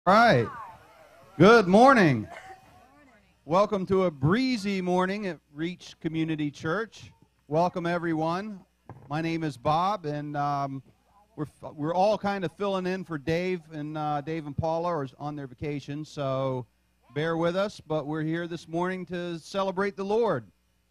All right. Good morning. Welcome to a breezy morning at Reach Community Church. Welcome, everyone. My name is Bob, and we're all kind of filling in for Dave and Paula are on their vacation, so bear with us. But we're here this morning to celebrate the Lord.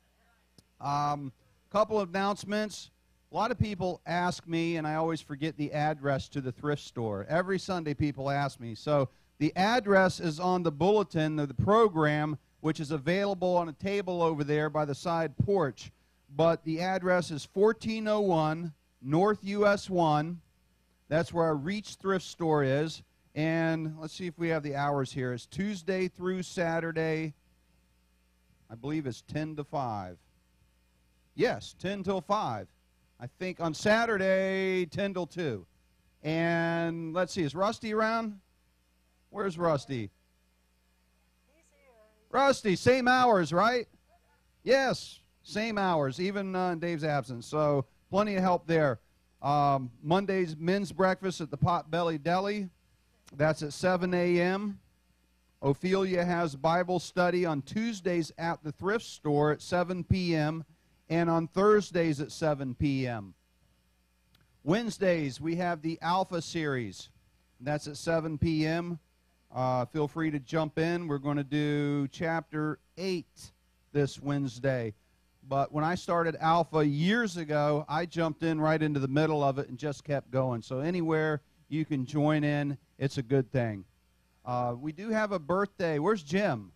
Couple of announcements. A lot of people ask me, and I always forget the address to the thrift store. Every Sunday people ask me. So the address is on the bulletin of the program, which is available on a table over there by the side porch. But the address is 1401 North US 1. That's where our Reach thrift store is. And let's see if we have the hours here. It's Tuesday through Saturday. I believe it's 10 to 5. Yes, 10 till 5. I think on Saturday, 10 till 2. And let's see, is Rusty around? Where's Rusty? He's here. Rusty, same hours, right? Yes, same hours, even in Dave's absence. So plenty of help there. Monday's men's breakfast at the Potbelly Deli. That's at 7 a.m. Ophelia has Bible study on Tuesdays at the thrift store at 7 p.m. and on Thursdays at 7 p.m. Wednesdays, we have the Alpha series. That's at 7 p.m. Feel free to jump in. We're going to do chapter 8 this Wednesday. But when I started Alpha years ago, I jumped in right into the middle of it and just kept going. So anywhere you can join in, it's a good thing. We do have a birthday. Where's Jim?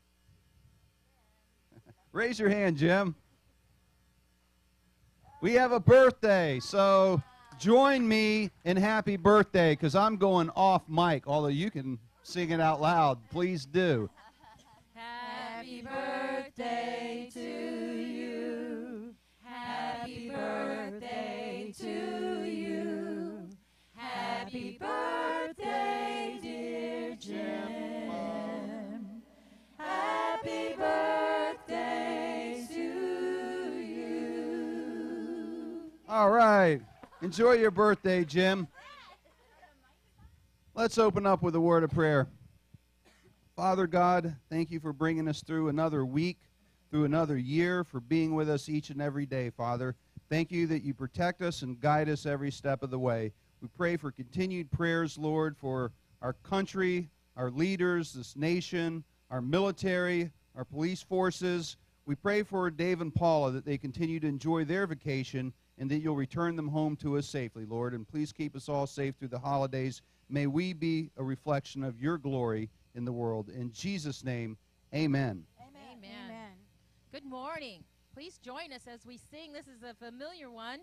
Raise your hand, Jim. We have a birthday, so join me in happy birthday, because I'm going off mic, although you can sing it out loud. Please do. Happy birthday to you. Happy birthday to you. Happy birthday, dear Jim. Happy birthday to you. All right. Enjoy your birthday, Jim. Let's open up with a word of prayer. Father God, thank you for bringing us through another week, through another year, for being with us each and every day, Father. Thank you that you protect us and guide us every step of the way. We pray for continued prayers, Lord, for our country, our leaders, this nation, our military, our police forces. We pray for Dave and Paula that they continue to enjoy their vacation and that you'll return them home to us safely, Lord. And please keep us all safe through the holidays. May we be a reflection of your glory in the world. In Jesus' name, amen. Amen. Amen. Good morning. Please join us as we sing. This is a familiar one.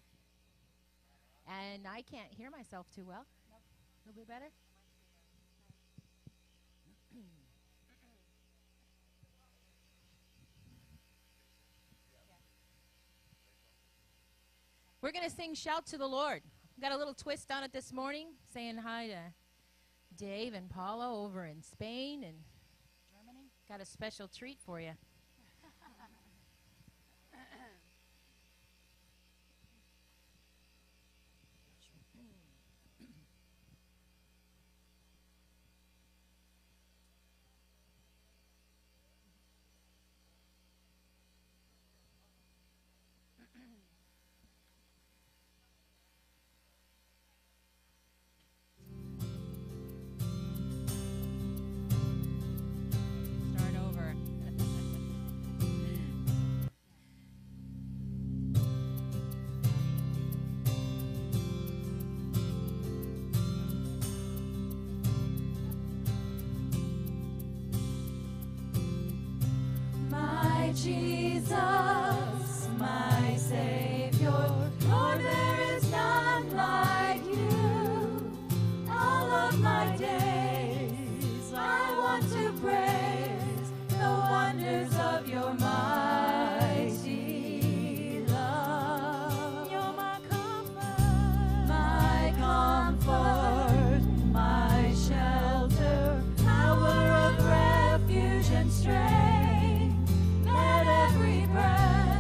And I can't hear myself too well. A little bit better? We're going to sing Shout to the Lord. Got a little twist on it this morning, saying hi to Dave and Paula over in Spain, and Germany? got a special treat for you. Start over. My Jesus, my Savior, Lord, there is none like you. All of my days I want to praise the wonders of your mighty love. You're my comfort, my shelter, tower of refuge and strength. Let every breath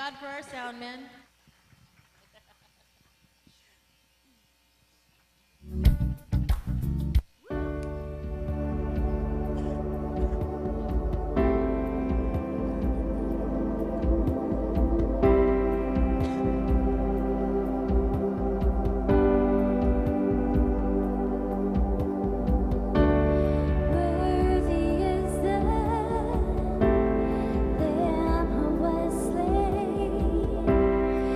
God for our sound men. Worthy is the Lamb who was slain.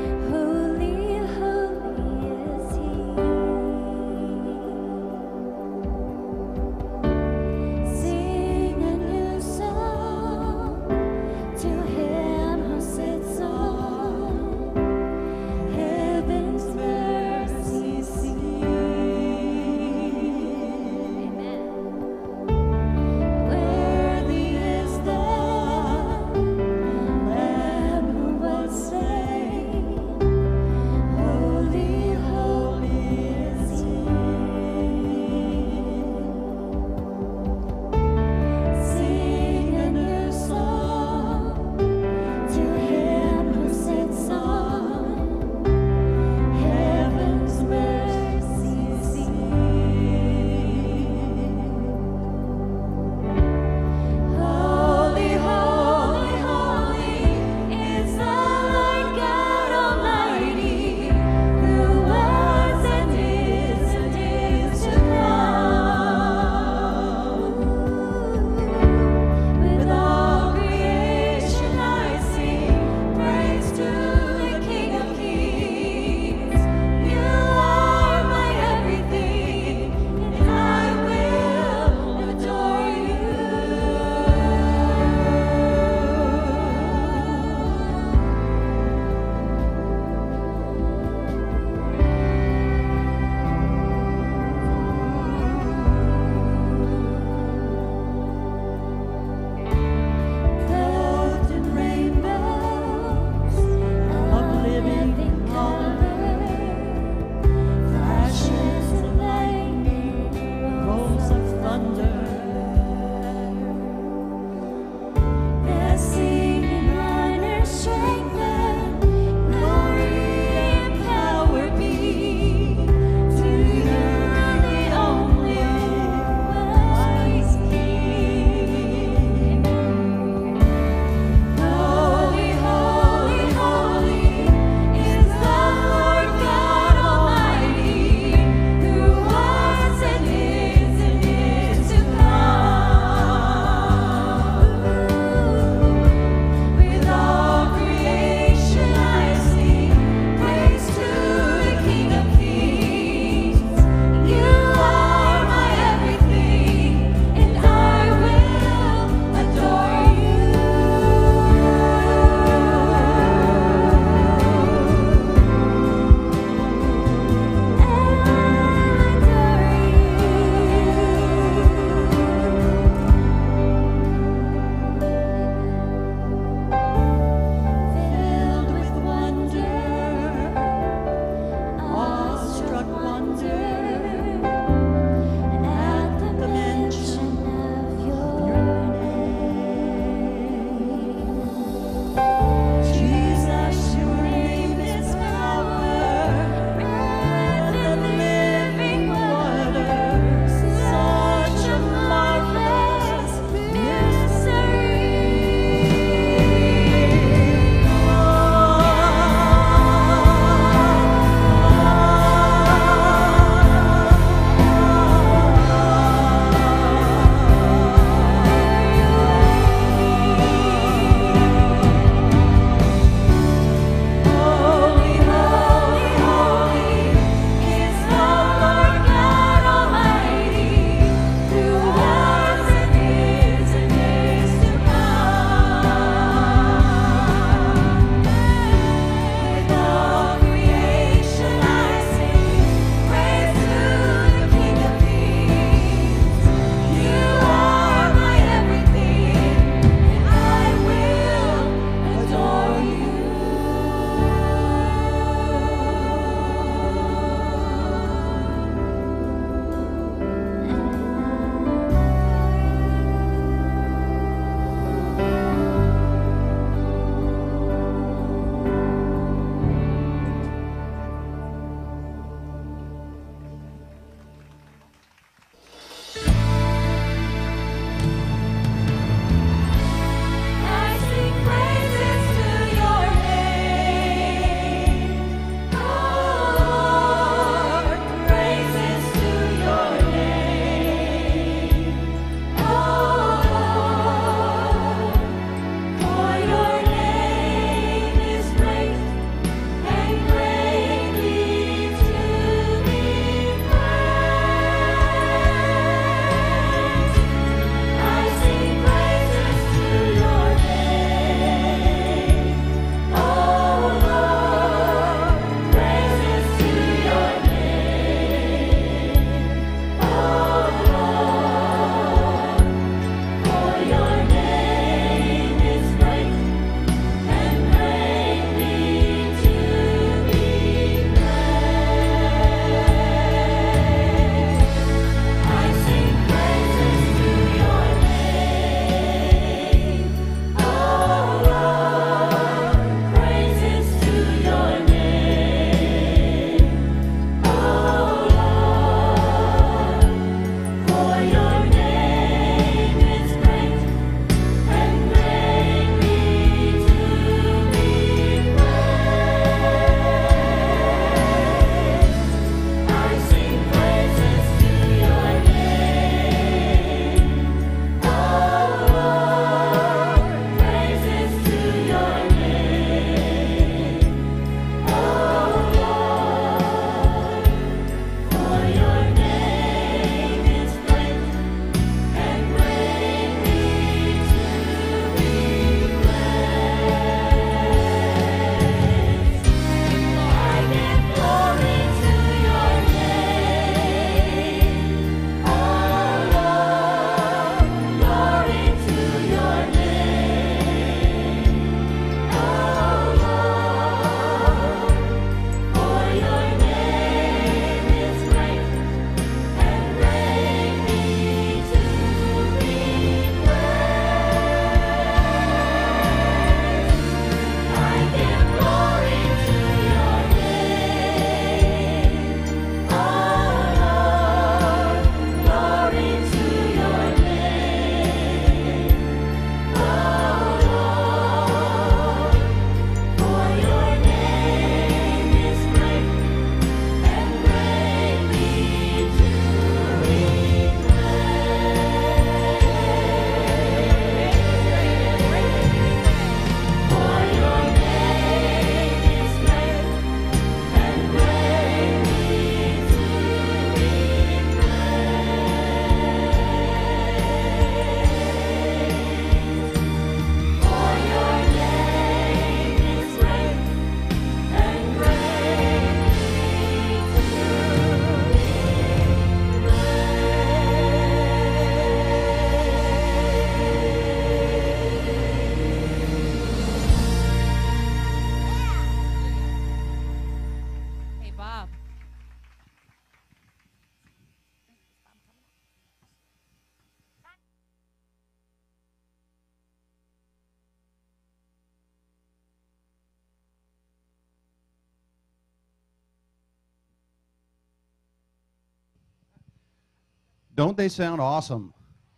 Don't they sound awesome?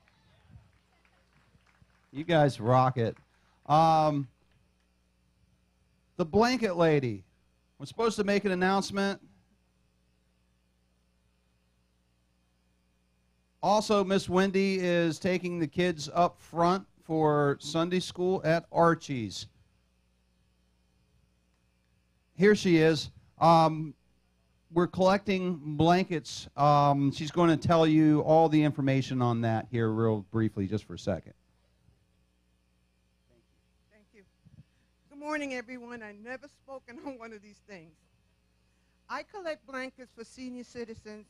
You guys rock it. The blanket lady. We're supposed to make an announcement. Also, Miss Wendy is taking the kids up front for Sunday school at Archie's. Here she is. We're collecting blankets. She's going to tell you all the information on that here real briefly, just for a second. Thank you. Good morning, everyone. I've never spoken on one of these things. I collect blankets for senior citizens,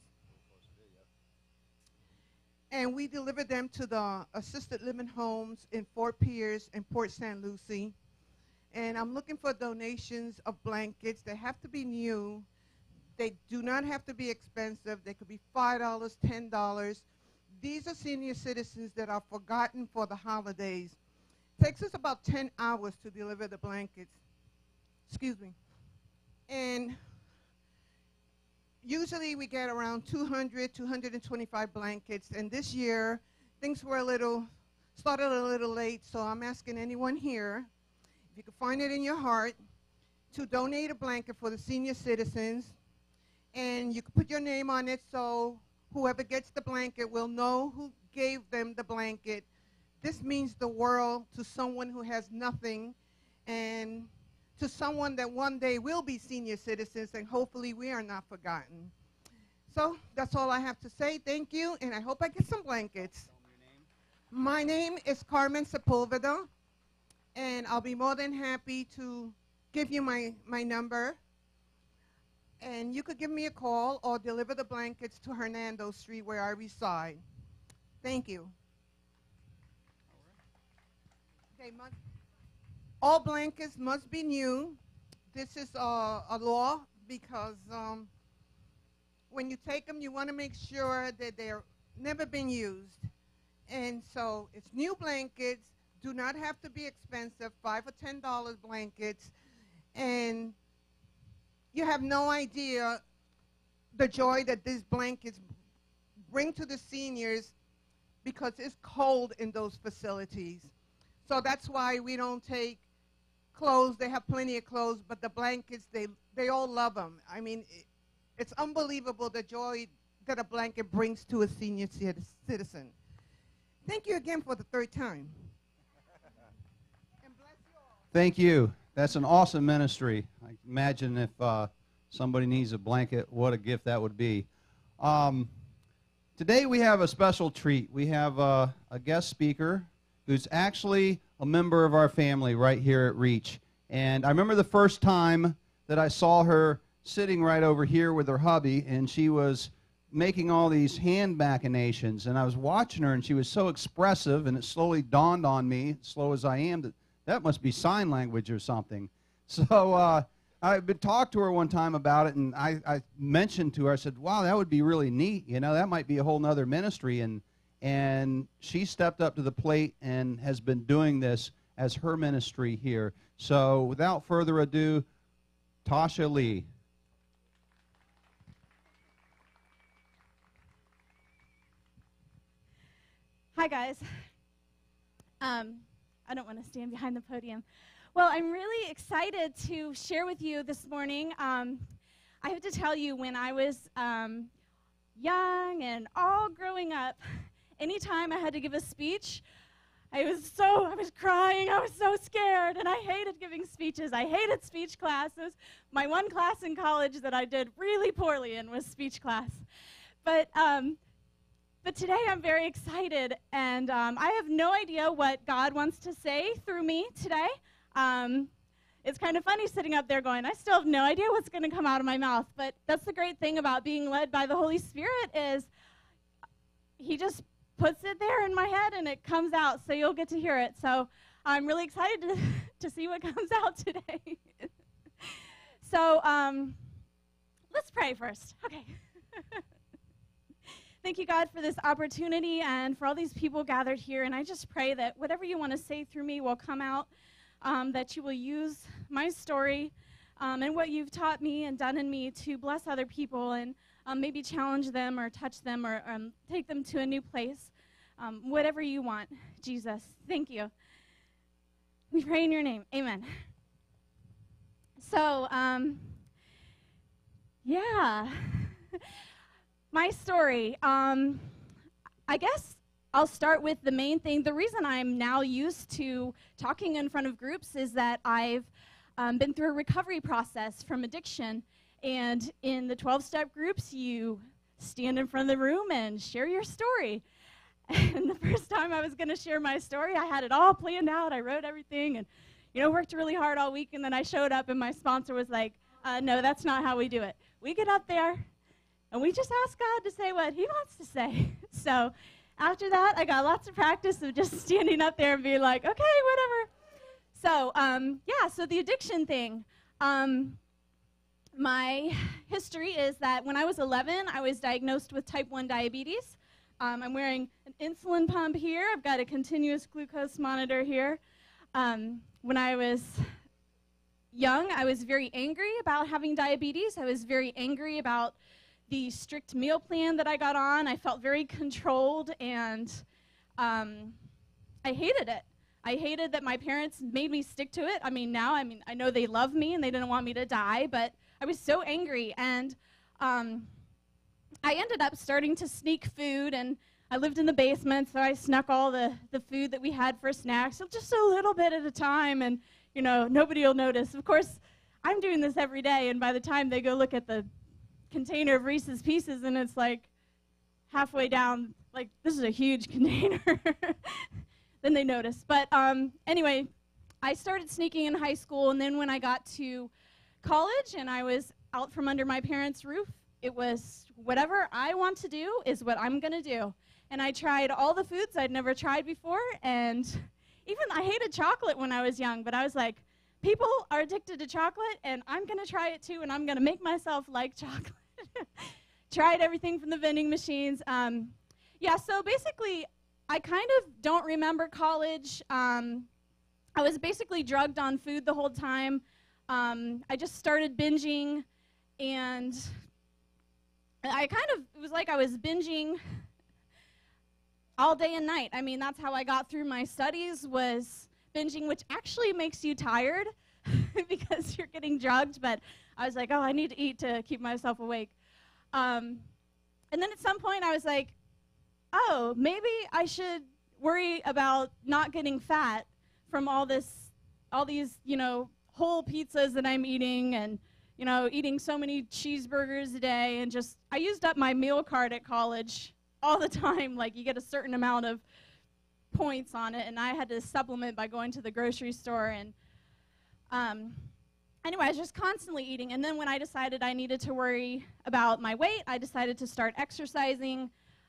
and we deliver them to the assisted living homes in Fort Pierce and Port St. Lucie. And I'm looking for donations of blankets. They have to be new. They do not have to be expensive. They could be $5, $10. These are senior citizens that are forgotten for the holidays. It takes us about 10 hours to deliver the blankets. Excuse me. And usually we get around 200, 225 blankets. And this year, things were started a little late, so I'm asking anyone here, if you can find it in your heart, to donate a blanket for the senior citizens. And you can put your name on it so whoever gets the blanket will know who gave them the blanket. This means the world to someone who has nothing, and to someone that one day will be senior citizens, and hopefully we are not forgotten. So that's all I have to say. Thank you, and I hope I get some blankets. My name is Carmen Sepulveda, and I'll be more than happy to give you my number. And you could give me a call or deliver the blankets to Hernando Street where I reside. Thank you. Okay, all blankets must be new. This is a law because when you take them, you want to make sure that they're never been used. And so it's new blankets, do not have to be expensive, $5 or $10 blankets. And you have no idea the joy that these blankets bring to the seniors because it's cold in those facilities. So that's why we don't take clothes. They have plenty of clothes, but the blankets, they all love them. I mean, it's unbelievable the joy that a blanket brings to a senior citizen. Thank you again for the third time. And bless you all. Thank you. That's an awesome ministry. I imagine if somebody needs a blanket, what a gift that would be. Today we have a special treat. We have a guest speaker who's actually a member of our family right here at Reach. And I remember the first time that I saw her sitting right over here with her hubby, and she was making all these hand machinations. And I was watching her, and she was so expressive, and it slowly dawned on me, slow as I am, that must be sign language or something. So I talked to her one time about it, and I mentioned to her, I said, wow, that would be really neat. You know, that might be a whole nother ministry. And she stepped up to the plate and has been doing this as her ministry here. So without further ado, Tasha Lee. Hi, guys. I don't want to stand behind the podium. Well, I'm really excited to share with you this morning. I have to tell you, when I was young and all growing up, anytime I had to give a speech, I was crying, I was so scared, and I hated giving speeches. I hated speech classes. My one class in college that I did really poorly in was speech class. But today I'm very excited, and I have no idea what God wants to say through me today. It's kind of funny sitting up there going, I still have no idea what's going to come out of my mouth, but that's the great thing about being led by the Holy Spirit is He just puts it there in my head and it comes out, so you'll get to hear it. So I'm really excited to see what comes out today. So let's pray first. Okay. Thank you, God, for this opportunity and for all these people gathered here. And I just pray that whatever you want to say through me will come out, that you will use my story and what you've taught me and done in me to bless other people. And maybe challenge them or touch them or take them to a new place. Whatever you want, Jesus. Thank you. We pray in your name. Amen. So, yeah. My story. I guess I'll start with the main thing. The reason I'm now used to talking in front of groups is that I've been through a recovery process from addiction. And in the 12-step groups, you stand in front of the room and share your story. And the first time I was going to share my story, I had it all planned out. I wrote everything and, worked really hard all week. And then I showed up and my sponsor was like, no, that's not how we do it. We get up there and we just ask God to say what he wants to say. So after that, I got lots of practice of just standing up there and being like, okay, whatever. So, so the addiction thing. My history is that when I was 11, I was diagnosed with type 1 diabetes. I'm wearing an insulin pump here. I've got a continuous glucose monitor here. When I was young, I was very angry about having diabetes. I was very angry about the strict meal plan that I got on. I felt very controlled, and I hated it. I hated that my parents made me stick to it. I know they love me and they didn't want me to die, but I was so angry, and I ended up starting to sneak food, and I lived in the basement, so I snuck all the food that we had for snacks, so just a little bit at a time, and, nobody will notice. Of course, I'm doing this every day, and by the time they go look at the container of Reese's Pieces, and it's like halfway down, like, this is a huge container, then they notice. But anyway, I started sneaking in high school, and then when I got to college and I was out from under my parents' roof, it was whatever I want to do is what I'm going to do. And I tried all the foods I'd never tried before, and even I hated chocolate when I was young, but I was like, people are addicted to chocolate, and I'm going to try it too, and I'm going to make myself like chocolate. Tried everything from the vending machines. So basically, I kind of don't remember college. I was basically drugged on food the whole time. I just started binging, and it was like I was binging all day and night. That's how I got through my studies, was binging, which actually makes you tired because you're getting drugged, but I was like, I need to eat to keep myself awake. And then at some point I was like, maybe I should worry about not getting fat from all these, whole pizzas that I'm eating, and, eating so many cheeseburgers a day, and I used up my meal card at college all the time. Like, you get a certain amount of points on it, and I had to supplement by going to the grocery store, and anyway, I was just constantly eating. And then when I decided I needed to worry about my weight, I decided to start exercising,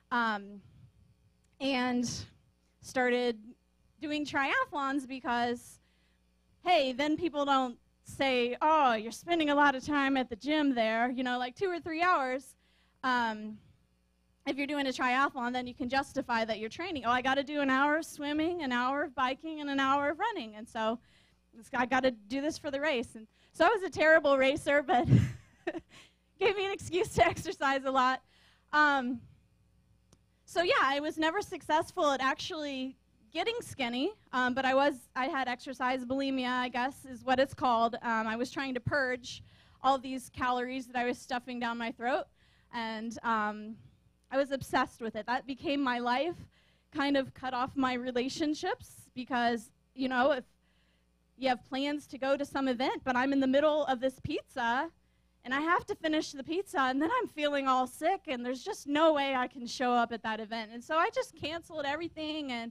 and started doing triathlons because, hey, then people don't say, you're spending a lot of time at the gym there, like 2 or 3 hours. If you're doing a triathlon, then you can justify that you're training. I got to do an hour of swimming, an hour of biking, and an hour of running. And so I got to do this for the race. And so I was a terrible racer, but gave me an excuse to exercise a lot. I was never successful at actually getting skinny, but I had exercise bulimia, I guess is what it's called. I was trying to purge all these calories that I was stuffing down my throat, and I was obsessed with it. That became my life, kind of cut off my relationships because, if you have plans to go to some event, but I'm in the middle of this pizza, and I have to finish the pizza, and then I'm feeling all sick, and there's just no way I can show up at that event. And so I just canceled everything, and,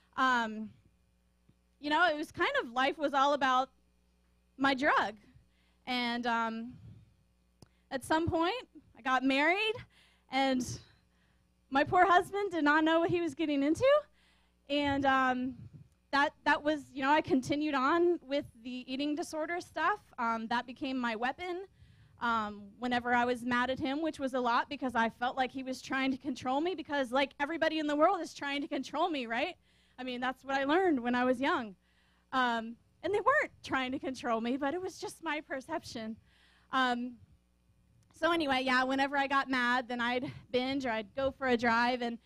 it was kind of, life was all about my drug. And at some point, I got married, and my poor husband did not know what he was getting into. And that was, I continued on with the eating disorder stuff. That became my weapon. Whenever I was mad at him, which was a lot because I felt like he was trying to control me because, like, everybody in the world is trying to control me, right? That's what I learned when I was young. And they weren't trying to control me, but it was just my perception. So anyway, yeah, whenever I got mad, then I'd binge or I'd go for a drive. And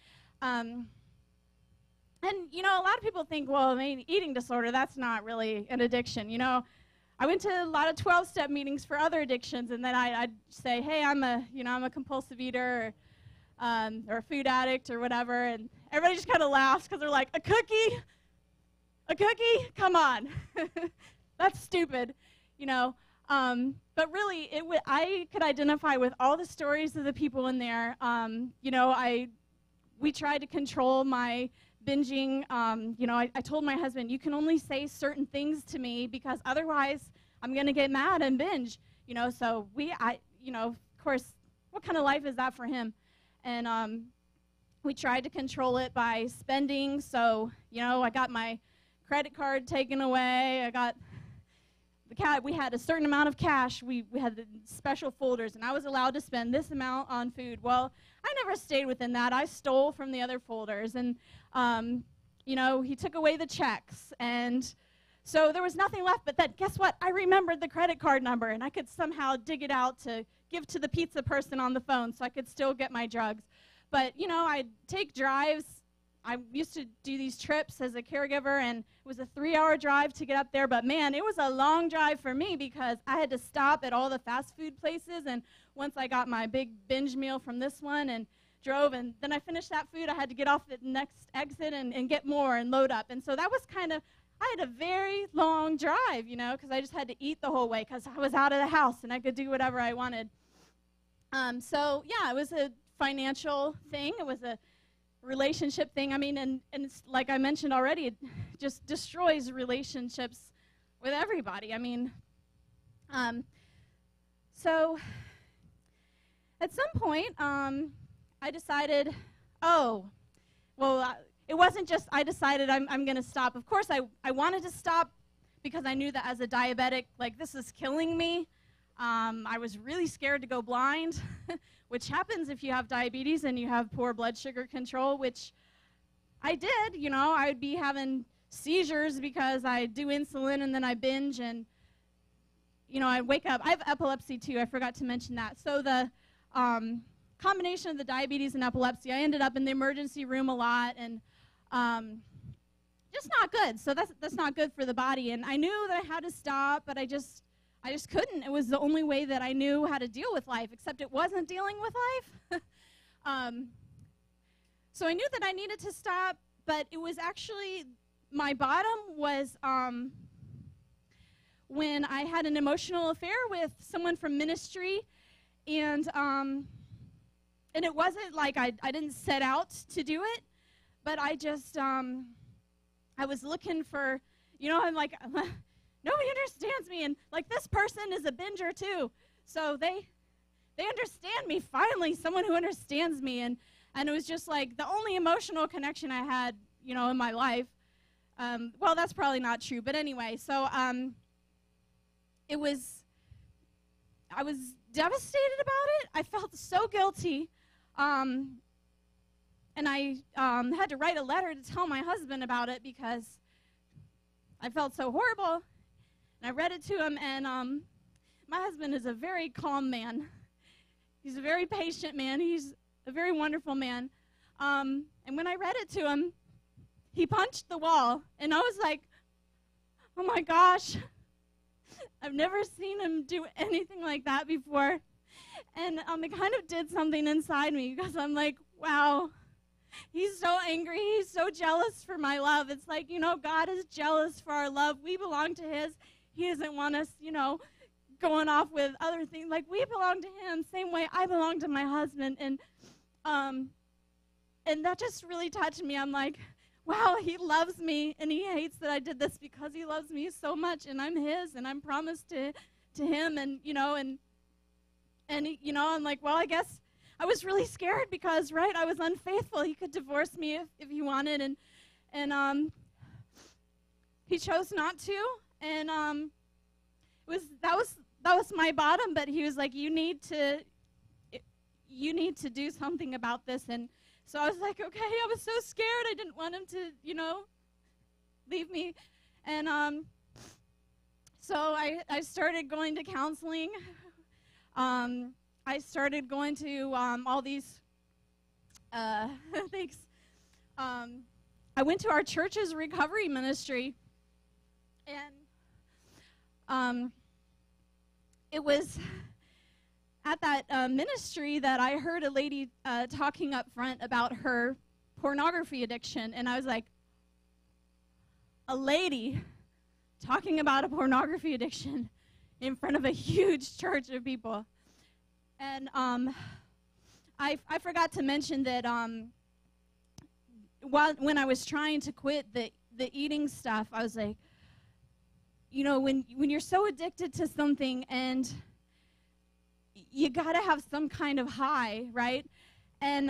you know, a lot of people think, well, I mean, eating disorder, that's not really an addiction. You know, I went to a lot of 12-step meetings for other addictions, and then I'd say, hey, I'm a compulsive eater or a food addict or whatever, and everybody just kind of laughs because they're like, a cookie? A cookie? Come on. That's stupid, you know. But really, I could identify with all the stories of the people in there. You know, we tried to control my binging. You know, I told my husband, you can only say certain things to me because otherwise I'm going to get mad and binge. You know, so you know, of course, what kind of life is that for him? And we tried to control it by spending. So, you know, I got my credit card taken away. I got we had a certain amount of cash. We had the special folders, and I was allowed to spend this amount on food. Well, I never stayed within that. I stole from the other folders, and you know, he took away the checks, and so there was nothing left. But then, guess what? I remembered the credit card number, and I could somehow dig it out to give to the pizza person on the phone, so I could still get my drugs. But you know, I'd take drives. I used to do these trips as a caregiver, and it was a 3-hour drive to get up there. But, man, it was a long drive for me because I had to stop at all the fast food places. And once I got my big binge meal from this one and drove, and then I finished that food, I had to get off at the next exit and get more and load up. And so that was kind of, I had a very long drive, you know, because I just had to eat the whole way because I was out of the house and I could do whatever I wanted. So, yeah, it was a financial thing. It was a relationship thing. I mean, and it's like I mentioned already, it just destroys relationships with everybody. I mean, so at some point, I decided, it wasn't just I decided I'm going to stop. Of course, I wanted to stop because I knew that as a diabetic, like, this is killing me. I was really scared to go blind, which happens if you have diabetes and you have poor blood sugar control, which I did. You know, I would be having seizures because I do insulin and then I binge, and, you know, I'd wake up. I have epilepsy, too. I forgot to mention that. So the combination of the diabetes and epilepsy, I ended up in the emergency room a lot, and just not good. So that's not good for the body. And I knew that I had to stop, but I just couldn't. It was the only way that I knew how to deal with life, except it wasn't dealing with life. So I knew that I needed to stop, but it was actually, my bottom was when I had an emotional affair with someone from ministry, and it wasn't like I didn't set out to do it, but I just, I was looking for, you know, I'm like, nobody understands me, and like, this person is a binger too, so they understand me. Finally, someone who understands me, and it was just like the only emotional connection I had, you know, in my life. Well, that's probably not true, but anyway, so I was devastated about it. I felt so guilty, and I had to write a letter to tell my husband about it because I felt so horrible. And I read it to him, and my husband is a very calm man. He's a very patient man. He's a very wonderful man. And when I read it to him, he punched the wall, and I was like, oh my gosh, I've never seen him do anything like that before. And it kind of did something inside me because I'm like, wow, he's so angry. He's so jealous for my love. It's like, you know, God is jealous for our love. We belong to his. He doesn't want us, you know, going off with other things. Like, we belong to him, same way I belong to my husband. And that just really touched me. I'm like, wow, he loves me, and he hates that I did this because he loves me so much, and I'm his, and I'm promised to him, and, you know, and you know, I'm like, well, I guess I was really scared because, right, I was unfaithful. He could divorce me if he wanted, and he chose not to. And that was my bottom, but he was like, you need to do something about this. And so I was like, okay. I was so scared. I didn't want him to, you know, leave me. And so I started going to counseling. I started going to all these things. I went to our church's recovery ministry, and it was at that ministry that I heard a lady talking up front about her pornography addiction, and I was like, a lady talking about a pornography addiction in front of a huge church of people. And I forgot to mention that when I was trying to quit the eating stuff, I was like, you know, when you're so addicted to something and you got to have some kind of high, right? And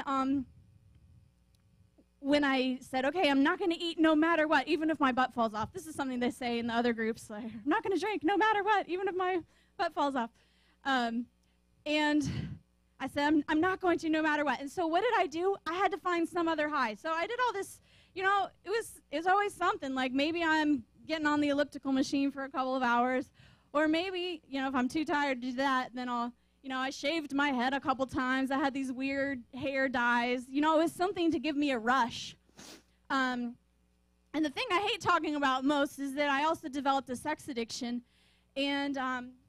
when I said, okay, I'm not going to eat no matter what, even if my butt falls off. This is something they say in the other groups, like, I'm not going to drink no matter what, even if my butt falls off. And I said, I'm not going to no matter what. And so what did I do? I had to find some other high. So I did all this, you know, it was always something. Like maybe I'm getting on the elliptical machine for a couple of hours. Or maybe, you know, if I'm too tired to do that, then I shaved my head a couple times. I had these weird hair dyes. You know, it was something to give me a rush. And the thing I hate talking about most is that I also developed a sex addiction. And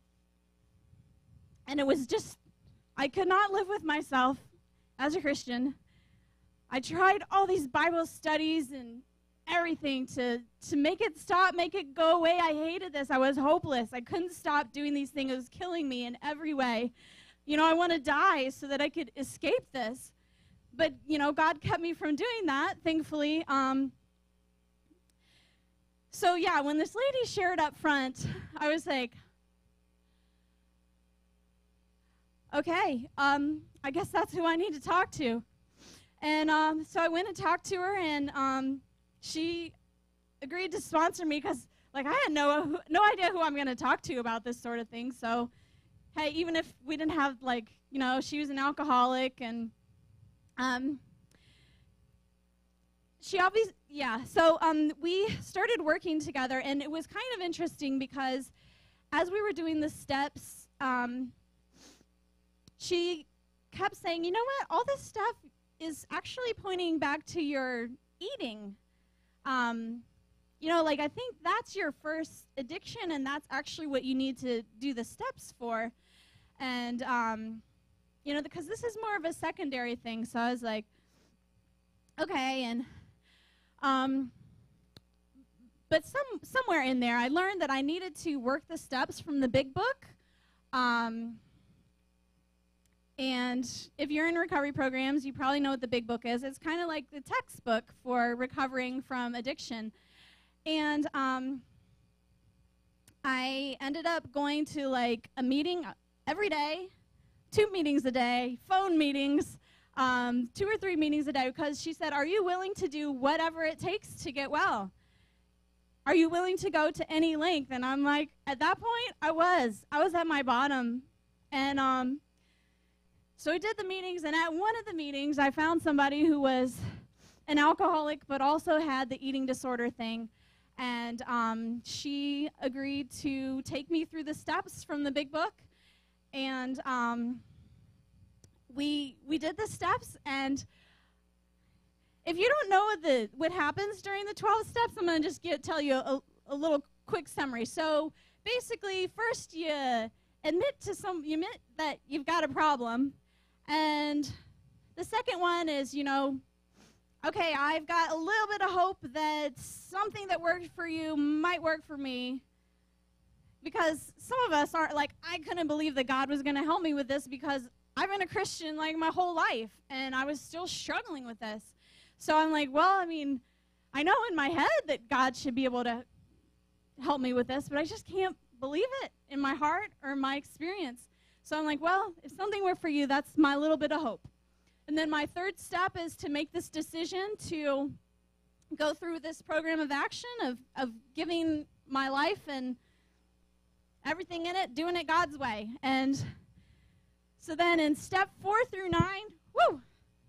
it was just, I could not live with myself as a Christian. I tried all these Bible studies and everything to make it stop, make it go away. I hated this. I was hopeless. I couldn't stop doing these things. It was killing me in every way. You know, I want to die so that I could escape this. But, you know, God kept me from doing that, thankfully. So, yeah, when this lady shared up front, I was like, okay, I guess that's who I need to talk to. And so I went and talked to her, and she agreed to sponsor me because, like, I had no idea who I'm going to talk to about this sort of thing. So, hey, even if we didn't have, like, you know, she was an alcoholic, and she obviously, yeah. So we started working together, and it was kind of interesting because as we were doing the steps, she kept saying, you know what, all this stuff is actually pointing back to your eating. You know, like, I think that's your first addiction, and that's actually what you need to do the steps for. And, you know, because this is more of a secondary thing. So I was like, okay. And, but somewhere in there, I learned that I needed to work the steps from the big book. And if you're in recovery programs, you probably know what the big book is. It's kind of like the textbook for recovering from addiction. And I ended up going to, like, a meeting every day, 2 meetings a day, phone meetings, 2 or 3 meetings a day, because she said, are you willing to do whatever it takes to get well? Are you willing to go to any length? And I'm like, at that point, I was at my bottom. And so I did the meetings, and at one of the meetings, I found somebody who was an alcoholic but also had the eating disorder thing. And she agreed to take me through the steps from the big book. And we did the steps. And if you don't know what happens during the 12 steps, I'm going to just tell you a little quick summary. So basically, first you admit that you've got a problem. And the second one is, you know, okay, I've got a little bit of hope that something that worked for you might work for me. Because some of us aren't, like, I couldn't believe that God was going to help me with this because I've been a Christian, like, my whole life, and I was still struggling with this. So I'm like, well, I mean, I know in my head that God should be able to help me with this, but I just can't believe it in my heart or my experience. So I'm like, well, if something were for you, that's my little bit of hope. And then my third step is to make this decision to go through this program of action of giving my life and everything in it, doing it God's way. And so then in step 4 through 9, woo!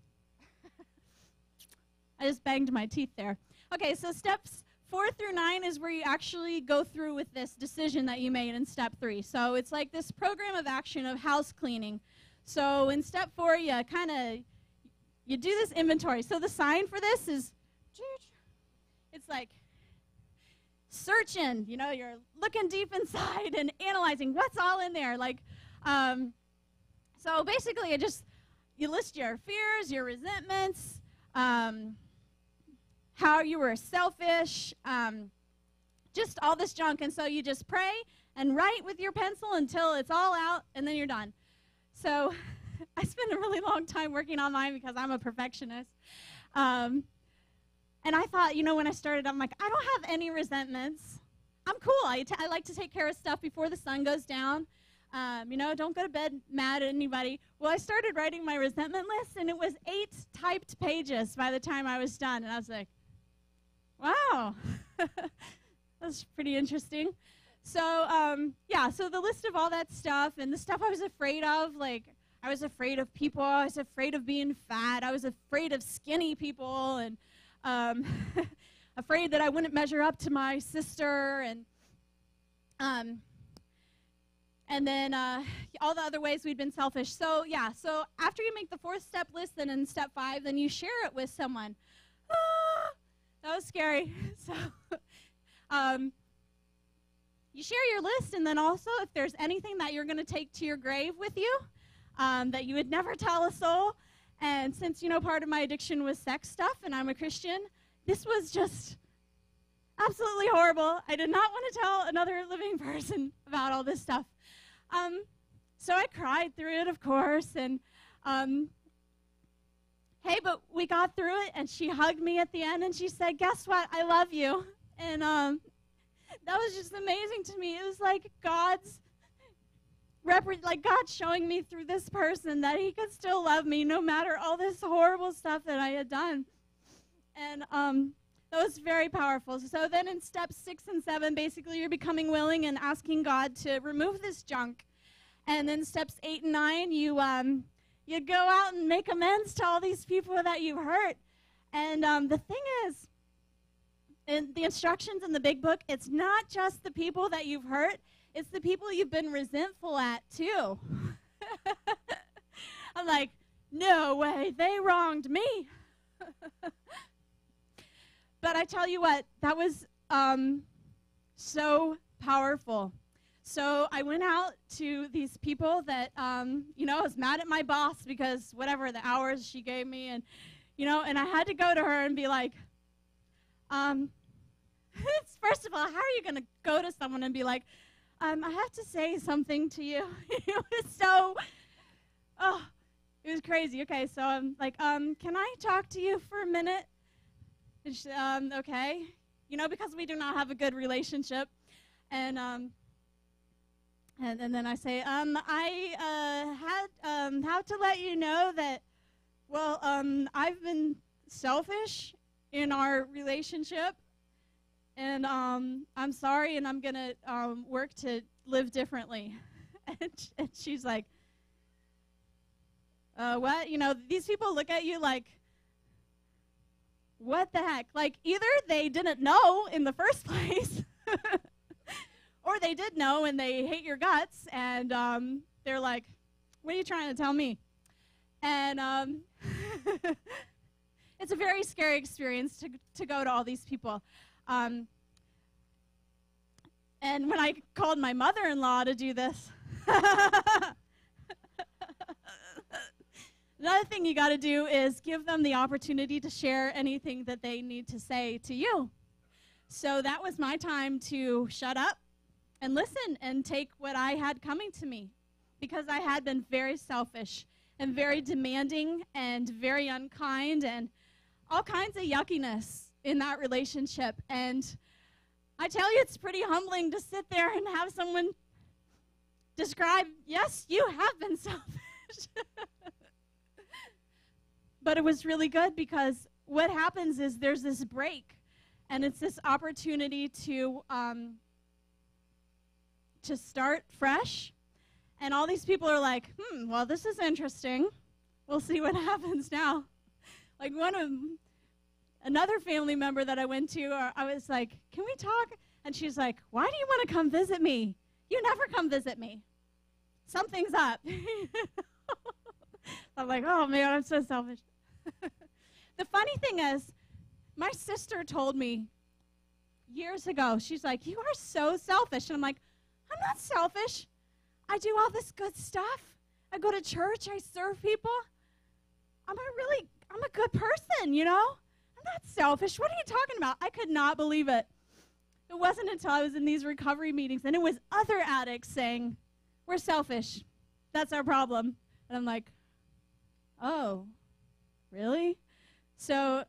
I just banged my teeth there. Okay, so steps 4 through 9 is where you actually go through with this decision that you made in step 3. So it's like this program of action of house cleaning. So in step 4, you do this inventory. So the sign for this is, it's like searching, you're looking deep inside and analyzing what's all in there. So basically you list your fears, your resentments, how you were selfish, just all this junk. And so you just pray and write with your pencil until it's all out, and then you're done. So I spent a really long time working on mine because I'm a perfectionist. And I thought, when I started, I'm like, I don't have any resentments. I'm cool. I like to take care of stuff before the sun goes down. Don't go to bed mad at anybody. Well, I started writing my resentment list, and it was 8 typed pages by the time I was done. And I was like, wow, that's pretty interesting. So, so the list of all that stuff and the stuff I was afraid of, I was afraid of people. I was afraid of being fat. I was afraid of skinny people, and afraid that I wouldn't measure up to my sister, and then all the other ways we'd been selfish. So so after you make the 4th step list, then in step 5, then you share it with someone. That was scary. So you share your list, and then also if there's anything that you're going to take to your grave with you that you would never tell a soul. And since, part of my addiction was sex stuff, and I'm a Christian, this was just absolutely horrible. I did not want to tell another living person about all this stuff. So I cried through it, of course, and hey, but we got through it, and she hugged me at the end, and she said, guess what? I love you. And that was just amazing to me. It was like God showing me through this person that he could still love me no matter all this horrible stuff that I had done. And that was very powerful. So then in steps 6 and 7, basically you're becoming willing and asking God to remove this junk. And then steps 8 and 9, you go out and make amends to all these people that you hurt. And the thing is, in the instructions in the big book, it's not just the people that you've hurt, it's the people you've been resentful at too. I'm like, no way, they wronged me. But I tell you what, that was so powerful. So I went out to these people that, I was mad at my boss because whatever the hours she gave me, and, and I had to go to her and be like, first of all, how are you going to go to someone and be like, I have to say something to you? It was crazy. Okay, so I'm like, can I talk to you for a minute? And she, okay. Because we do not have a good relationship. And then I say, I have to let you know that, well, I've been selfish in our relationship. And I'm sorry, and I'm going to work to live differently. And she's like, what? These people look at you like, what the heck? Like, either they didn't know in the first place, or they did know and they hate your guts, and they're like, what are you trying to tell me? And it's a very scary experience to go to all these people. And when I called my mother-in-law to do this, another thing you got to do is give them the opportunity to share anything that they need to say to you. So that was my time to shut up and listen and take what I had coming to me, because I had been very selfish and very demanding and very unkind and all kinds of yuckiness in that relationship. And I tell you, it's pretty humbling to sit there and have someone describe, yes, you have been selfish. But it was really good, because what happens is there's this break, and it's this opportunity to start fresh. And all these people are like, well, this is interesting. We'll see what happens now. Like another family member that I went to, I was like, can we talk? And she's like, why do you want to come visit me? You never come visit me. Something's up. I'm like, oh, man, I'm so selfish. The funny thing is, my sister told me years ago, she's like, you are so selfish. And I'm like, I'm not selfish. I do all this good stuff. I go to church. I serve people. I'm a good person, you know? I'm not selfish. What are you talking about? I could not believe it. It wasn't until I was in these recovery meetings, and it was other addicts saying, we're selfish. That's our problem. And I'm like, oh, really? So,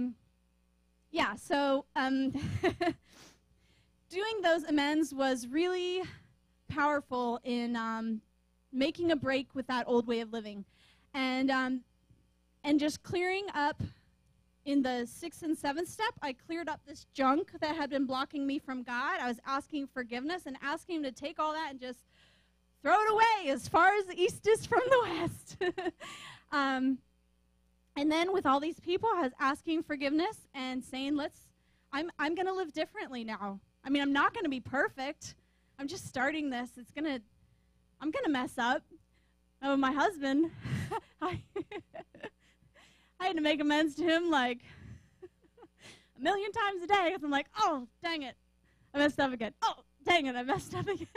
doing those amends was really powerful in making a break with that old way of living. And just clearing up in the 6th and 7th step, I cleared up this junk that had been blocking me from God. I was asking forgiveness and asking him to take all that and just throw it away as far as the east is from the west. And then with all these people, I was asking forgiveness and saying, I'm going to live differently now. I mean, I'm not going to be perfect. I'm just starting this. I'm going to mess up. Oh, my husband, I had to make amends to him like a million times a day because I'm like, oh, dang it, I messed up again. Oh, dang it, I messed up again.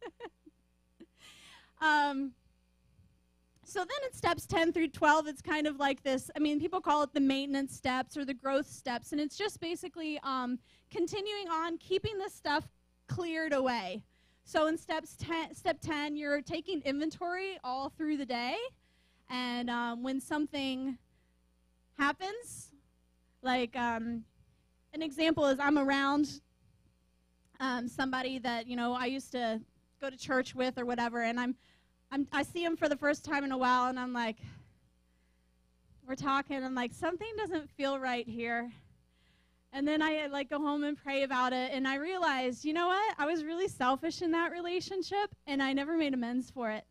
So then in steps 10 through 12, it's kind of like this. I mean, people call it the maintenance steps or the growth steps, and it's just basically continuing on, keeping this stuff cleared away. So in step 10, you're taking inventory all through the day, and when something happens, like an example is I'm around somebody that, you know, I used to go to church with or whatever, and I see him for the first time in a while, and I'm like, we're talking, I'm like, something doesn't feel right here. And then I like go home and pray about it, and I realized, you know what? I was really selfish in that relationship, and I never made amends for it.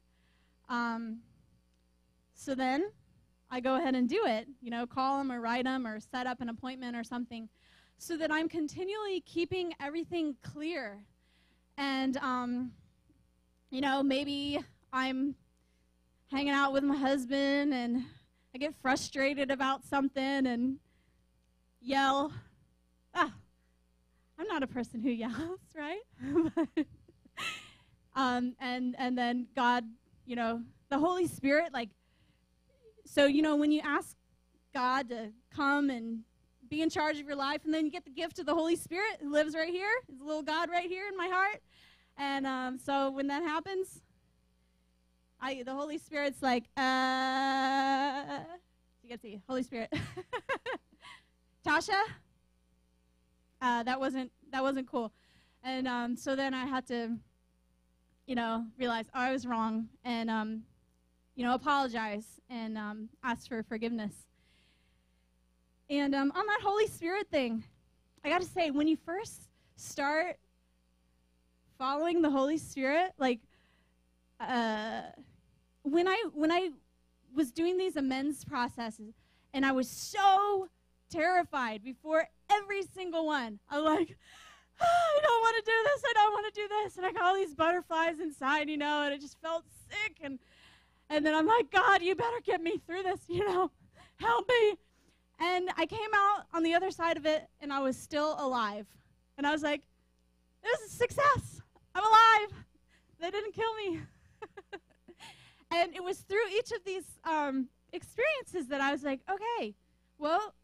So then I go ahead and do it, you know, call him or write him or set up an appointment or something, so that I'm continually keeping everything clear. And, you know, maybe I'm hanging out with my husband and I get frustrated about something and yell. I'm not a person who yells, right? And then God, you know, the Holy Spirit, like, so, you know, when you ask God to come and be in charge of your life, and then you get the gift of the Holy Spirit who lives right here, is a little God right here in my heart. And so when that happens, the Holy Spirit's like, you can see, Holy Spirit. Tasha? That wasn't cool. And so then I had to, you know, realize, oh, I was wrong, and, you know, apologize and ask for forgiveness. And on that Holy Spirit thing, I got to say, when you first start following the Holy Spirit, like, when I was doing these amends processes, and I was so terrified before every single one. I'm like, oh, I don't want to do this, I don't want to do this. And I got all these butterflies inside, you know, and it just felt sick. And then I'm like, God, you better get me through this, you know, help me. And I came out on the other side of it, and I was still alive. And I was like, this is success. I'm alive. They didn't kill me. And it was through each of these experiences that I was like, okay, well,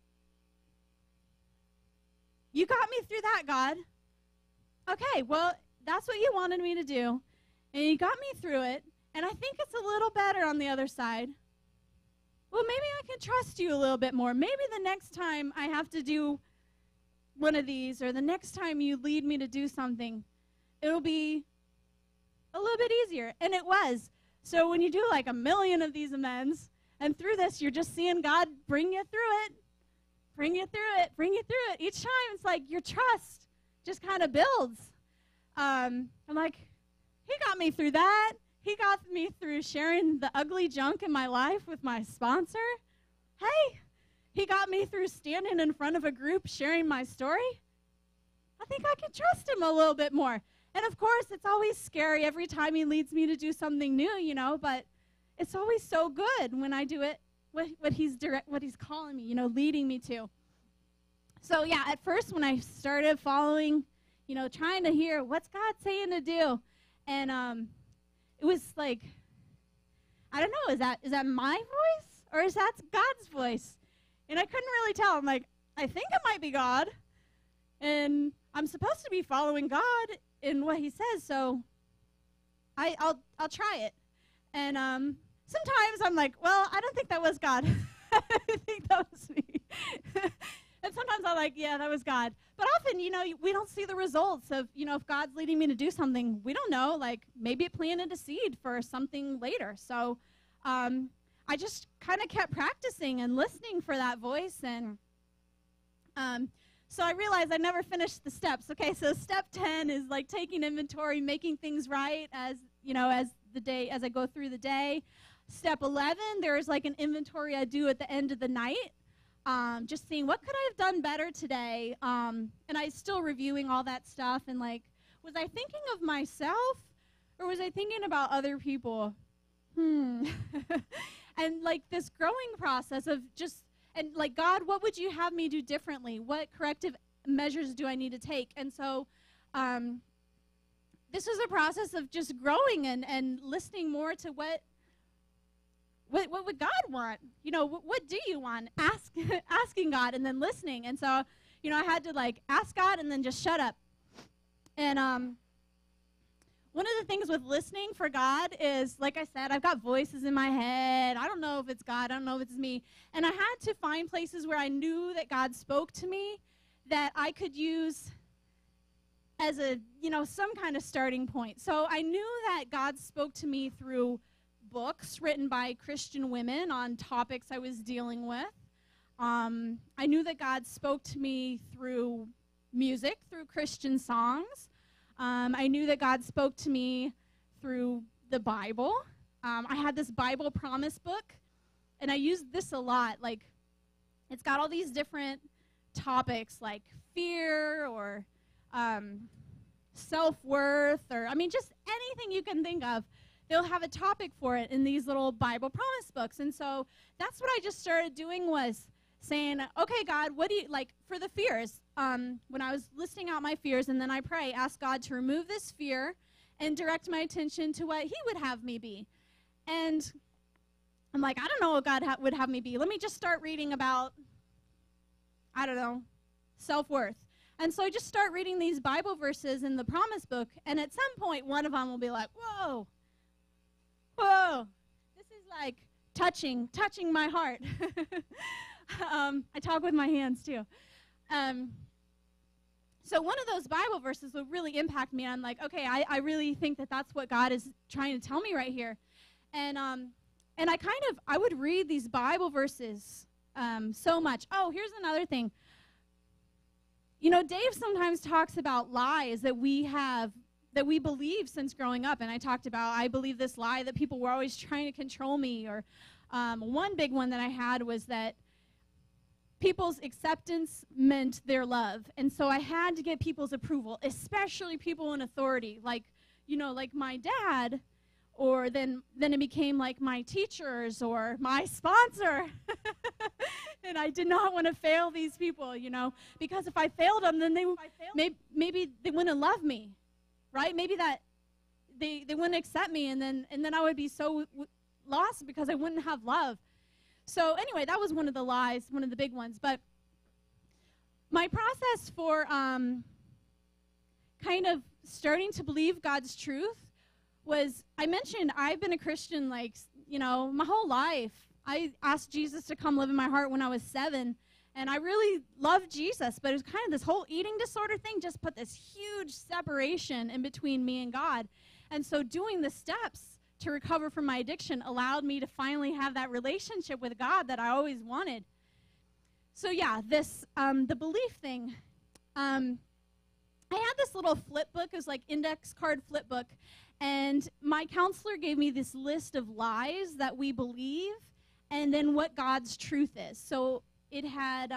you got me through that, God. Okay, well, that's what you wanted me to do, and you got me through it, and I think it's a little better on the other side. Well, maybe I can trust you a little bit more. Maybe the next time I have to do one of these, or the next time you lead me to do something, it'll be a little bit easier. And it was. So when you do like 1 million of these amends, and through this, you're just seeing God bring you through it, bring you through it, bring you through it. Each time, it's like your trust just kind of builds. I'm like, he got me through that. He got me through sharing the ugly junk in my life with my sponsor. Hey, he got me through standing in front of a group sharing my story. I think I can trust him a little bit more. And of course, it's always scary every time he leads me to do something new, you know, but it's always so good when I do it, what he's calling me, leading me to. So yeah, at first when I started following, trying to hear what's God saying to do, and it was like, I don't know, is that my voice or is that God's voice? And I couldn't really tell. I'm like, I think it might be God, and I'm supposed to be following God in what He says, so I'll try it. And sometimes I'm like, well, I don't think that was God. I think that was me. And sometimes I'm like, yeah, that was God. But often, we don't see the results of, if God's leading me to do something. We don't know. Like, maybe it planted a seed for something later. So I just kind of kept practicing and listening for that voice. And so I realized I never finished the steps. Okay, so step 10 is like taking inventory, making things right as I go through the day. Step 11, there's like an inventory I do at the end of the night. Just seeing what could I have done better today, and I still reviewing all that stuff, and like, was I thinking of myself, or was I thinking about other people? And like this growing process of just, and like, God, what would you have me do differently? What corrective measures do I need to take? And so this was a process of just growing and listening more to what would God want? What do you want? Asking God and then listening. And so, I had to like ask God and then just shut up. And one of the things with listening for God is, like I said, I've got voices in my head. I don't know if it's God. I don't know if it's me. And I had to find places where I knew that God spoke to me that I could use as a, some kind of starting point. So I knew that God spoke to me through books written by Christian women on topics I was dealing with. I knew that God spoke to me through music, through Christian songs. I knew that God spoke to me through the Bible. I had this Bible promise book, and I used this a lot. Like, it's got all these different topics like fear or self-worth, or, just anything you can think of. They'll have a topic for it in these little Bible promise books. And so that's what I just started doing, was saying, okay, God, what do you, like, for the fears, when I was listing out my fears, and then I pray, ask God to remove this fear and direct my attention to what He would have me be. And I'm like, I don't know what God would have me be. Let me just start reading about, I don't know, self-worth. And so I just start reading these Bible verses in the promise book, and at some point, one of them will be like, whoa, this is like touching my heart. I talk with my hands too. So one of those Bible verses will really impact me. I'm like, okay, I really think that that's what God is trying to tell me right here. And I would read these Bible verses so much. Oh, here's another thing. Dave sometimes talks about lies that we believe since growing up. And I talked about, I believe this lie that people were always trying to control me. Or one big one that I had was that people's acceptance meant their love. And so I had to get people's approval, especially people in authority, like my dad, or then it became like my teachers or my sponsor. And I did not want to fail these people, because if I failed them, then maybe they wouldn't love me. Right? Maybe that they wouldn't accept me, and then I would be so lost because I wouldn't have love. So anyway, that was one of the lies, one of the big ones. But my process for kind of starting to believe God's truth was, I mentioned I've been a Christian my whole life. I asked Jesus to come live in my heart when I was 7. And I really loved Jesus, but it was kind of this whole eating disorder thing just put this huge separation in between me and God. And so doing the steps to recover from my addiction allowed me to finally have that relationship with God that I always wanted. So yeah, this, the belief thing. I had this little flip book. It was like index card flip book. And my counselor gave me this list of lies that we believe and then what God's truth is. So it had,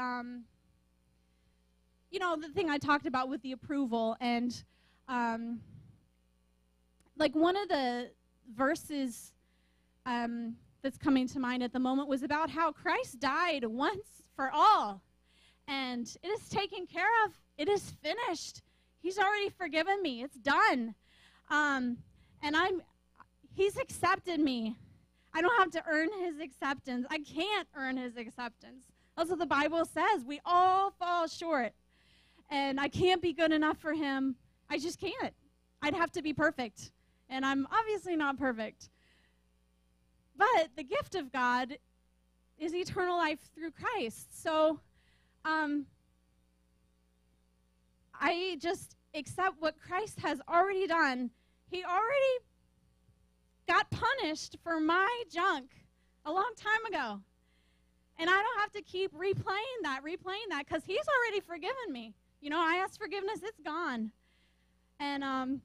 the thing I talked about with the approval, and like one of the verses that's coming to mind at the moment was about how Christ died once for all, and it is taken care of. It is finished. He's already forgiven me. It's done. And He's accepted me. I don't have to earn His acceptance. I can't earn His acceptance. That's what the Bible says. We all fall short. And I can't be good enough for Him. I just can't. I'd have to be perfect. And I'm obviously not perfect. But the gift of God is eternal life through Christ. So I just accept what Christ has already done. He already got punished for my junk a long time ago. And I don't have to keep replaying that, because He's already forgiven me. You know, I asked forgiveness, it's gone. And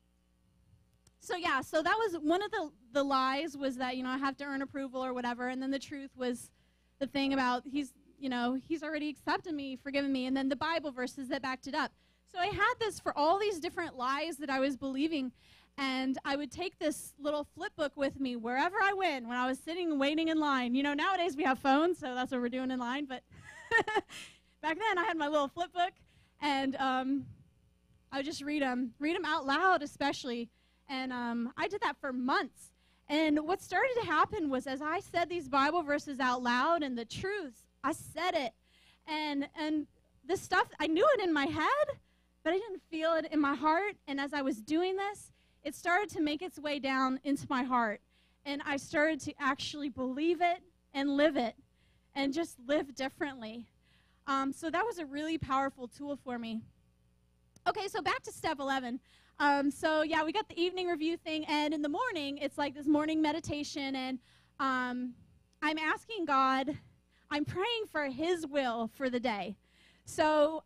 so that was one of the lies, was that, you know, I have to earn approval or whatever. And then the truth was the thing about He's already accepted me, forgiven me. And then the Bible verses that backed it up. So I had this for all these different lies that I was believing. And I would take this little flip book with me wherever I went when I was sitting and waiting in line. You know, nowadays we have phones, so that's what we're doing in line. But back then I had my little flip book, and I would just read them out loud especially. And I did that for months. And what started to happen was, as I said these Bible verses out loud and the truths, I said it. And this stuff, I knew it in my head, but I didn't feel it in my heart. And as I was doing this, it started to make its way down into my heart. And I started to actually believe it and live it and just live differently. So that was a really powerful tool for me. Okay, so back to step 11. We got the evening review thing, and in the morning, it's like this morning meditation, and I'm asking God, I'm praying for His will for the day. So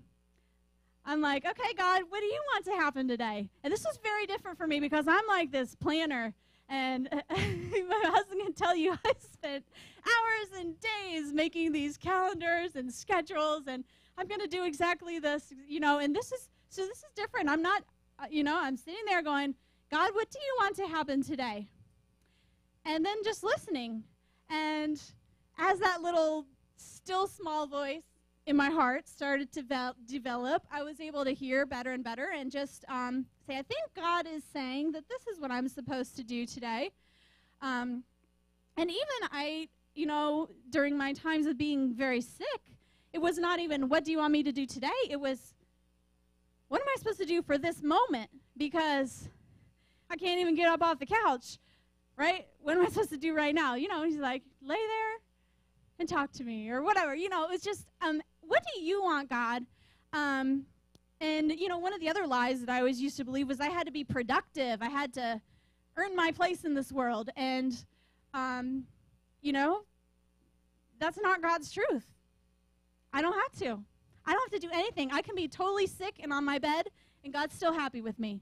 I'm like, okay, God, what do you want to happen today? And this was very different for me because I'm like this planner. And my husband can tell you I spent hours and days making these calendars and schedules, and I'm going to do exactly this, you know, and this is different. I'm not, I'm sitting there going, God, what do you want to happen today? And then just listening. And as that little still small voice in my heart started to develop, I was able to hear better and better and just say, I think God is saying that this is what I'm supposed to do today. And even during my times of being very sick, it was not even, what do you want me to do today? It was, what am I supposed to do for this moment? Because I can't even get up off the couch, right? What am I supposed to do right now? You know, he's like, lay there and talk to me or whatever. You know, it's just, what do you want, God? And, one of the other lies that I always used to believe was I had to be productive. I had to earn my place in this world. And, that's not God's truth. I don't have to. I don't have to do anything. I can be totally sick and on my bed, and God's still happy with me.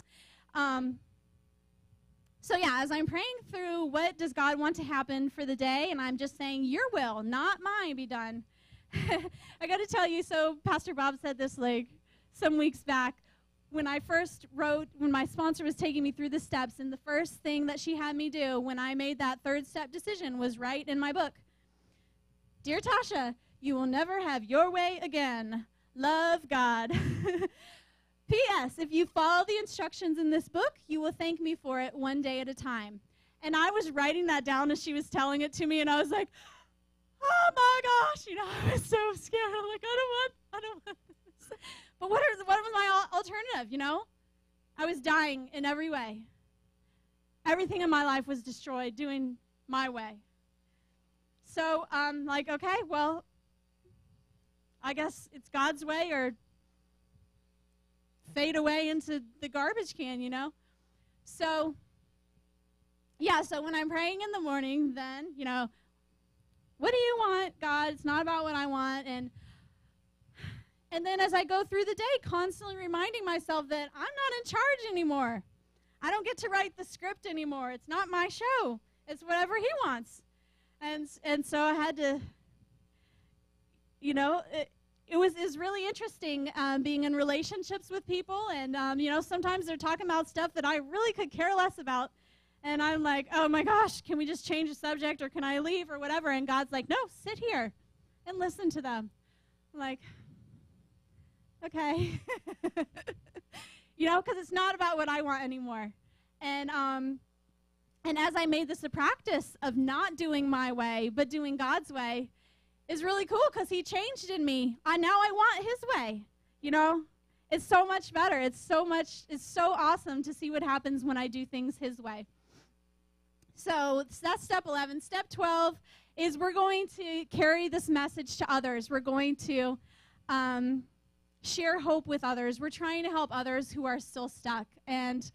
As I'm praying through what does God want to happen for the day, and I'm just saying, your will, not mine, be done. I got to tell you, so Pastor Bob said this like some weeks back when I first wrote, when my sponsor was taking me through the steps, and the first thing that she had me do when I made that third step decision was write in my book, Dear Tasha, you will never have your way again. Love, God. P.S. If you follow the instructions in this book, you will thank me for it one day at a time. And I was writing that down as she was telling it to me, and I was like, oh my gosh, I was so scared. I'm like, I don't want this. But what was my alternative, I was dying in every way. Everything in my life was destroyed doing my way. So I'm like, okay, well, I guess it's God's way or fade away into the garbage can, So, so when I'm praying in the morning, then, what do you want, God? It's not about what I want. And then as I go through the day, constantly reminding myself that I'm not in charge anymore. I don't get to write the script anymore. It's not my show. It's whatever He wants. And so I had to, it was really interesting being in relationships with people. And, sometimes they're talking about stuff that I really could care less about. And I'm like, oh my gosh, can we just change the subject or can I leave or whatever? And God's like, no, sit here and listen to them. I'm like, okay. Because it's not about what I want anymore. And as I made this a practice of not doing my way, but doing God's way, is really cool because he changed in me. Now I want his way, It's so much better. It's so awesome to see what happens when I do things his way. So that's step 11. Step 12 is we're going to carry this message to others. We're going to share hope with others. We're trying to help others who are still stuck. And,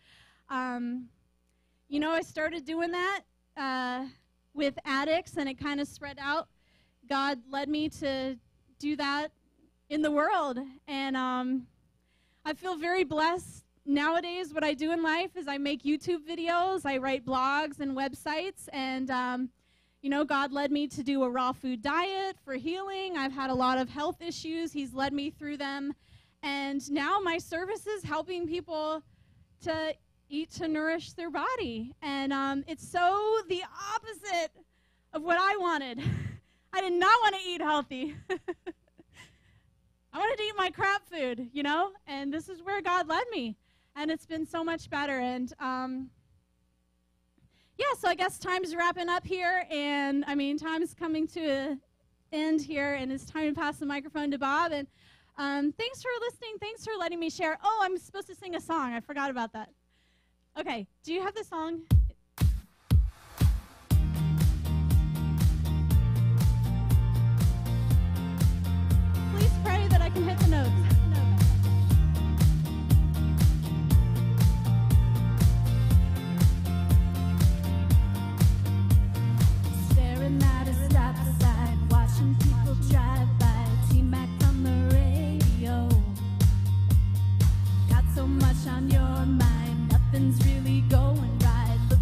I started doing that with addicts, and it kind of spread out. God led me to do that in the world. And I feel very blessed. Nowadays, what I do in life is I make YouTube videos, I write blogs and websites, and, God led me to do a raw food diet for healing. I've had a lot of health issues. He's led me through them. And now my service is helping people to eat to nourish their body. And it's so the opposite of what I wanted. I did not want to eat healthy. I wanted to eat my crap food, and this is where God led me. And it's been so much better. And, so I guess time's wrapping up here. And, time's coming to an end here. And it's time to pass the microphone to Bob. And thanks for listening. Thanks for letting me share. Oh, I'm supposed to sing a song. I forgot about that. Okay. Do you have the song? Please pray that I can hit the notes. Staring at a stop sign, watching people drive by. T-Mac on the radio. Got so much on your mind, nothing's really going right. Look